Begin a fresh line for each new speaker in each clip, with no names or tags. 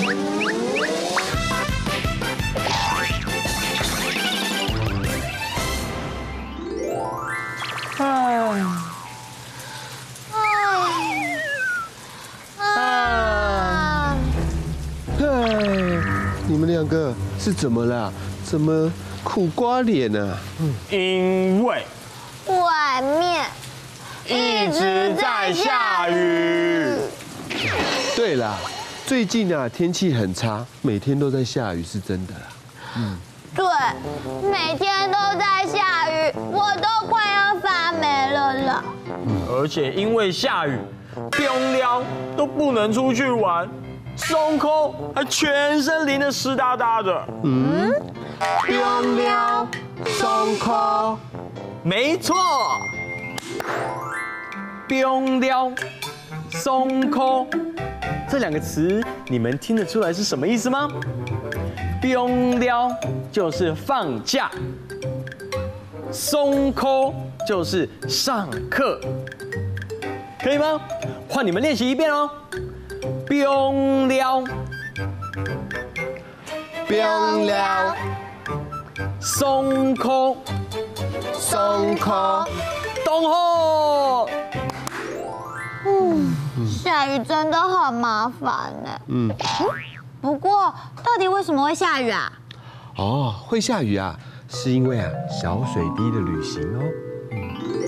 你们两个是怎么了？怎么苦瓜脸呢？
因为
外面
一直在下雨。
对啦，最近啊天气很差，每天都在下雨，是真的啦。
对，每天都在下雨，我都快要发霉了啦。
而且因为下雨，冰凉都不能出去玩，松口还全身淋得湿哒哒的。
冰凉松口，
没错，冰凉松口这两个词，你们听得出来是什么意思吗？冰凉就是放假，松口就是上课，可以吗？换你们练习一遍哦。冰凉，
冰凉
松口，
松口。
懂吼。
下雨真的很麻烦呢。不过到底为什么会下雨啊？
哦，会下雨啊，是因为啊小水滴的旅行哦。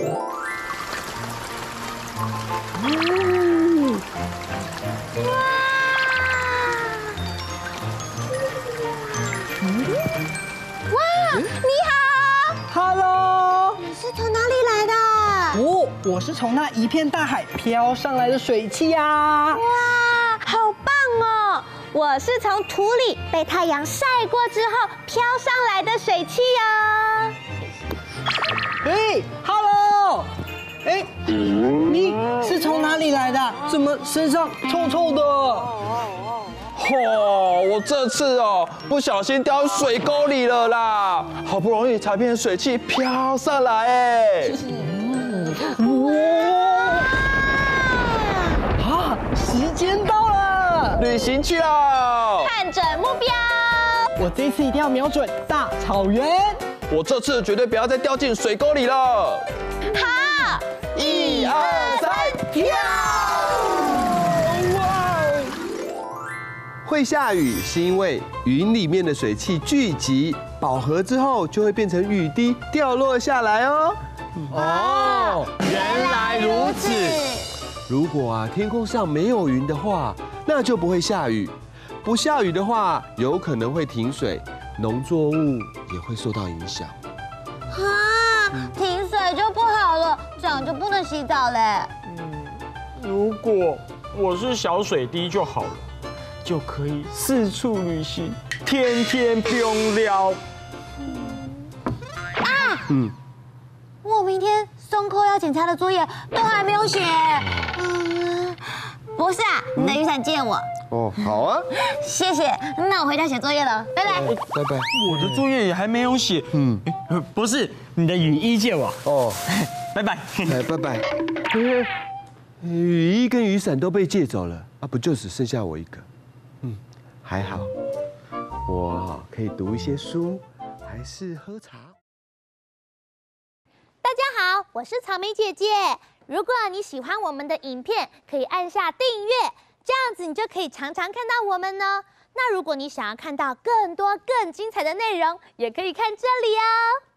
哇，你好，
Hello，
你是从哪里来的？
哦，我是从那一片大海飘上来的水汽呀。
哇，好棒哦！我是从土里被太阳晒过之后飘上来的水汽哦。
哎 ，Hello， 哎，你是从哪里来的？怎么身上臭臭的？
我这次不小心掉水沟里了啦，好不容易才变成水汽飘上来哎。
啊，时间到了，
旅行去了。
看准目标。
我这次一定要瞄准大草原。
我这次绝对不要再掉进水沟里了。
好
1、2、3，跳！
会下雨是因为云里面的水汽聚集，饱和之后就会变成雨滴掉落下来哦。
哦，原来如此。
如果啊天空上没有云的话，那就不会下雨。不下雨的话，有可能会停水，农作物也会受到影响。
停水就不好了，这样就不能洗澡嘞。
如果我是小水滴就好了，就可以四处旅行，天天不用聊。
我明天松口要检查的作业都还没有写。博士啊，你的雨伞借我。
哦，好啊，
谢谢。那我回家写作业了，拜拜。
拜拜。
我的作业也还没有写。不是，你的雨衣借我。
哦，
拜拜。
哎，拜拜。雨衣跟雨伞都被借走了啊，不就只剩下我一个？还好，我可以读一些书，还是喝茶。
大家好，我是草莓姐姐。如果你喜欢我们的影片，可以按下订阅，这样子你就可以常常看到我们呢。那如果你想要看到更多更精彩的内容，也可以看这里哦。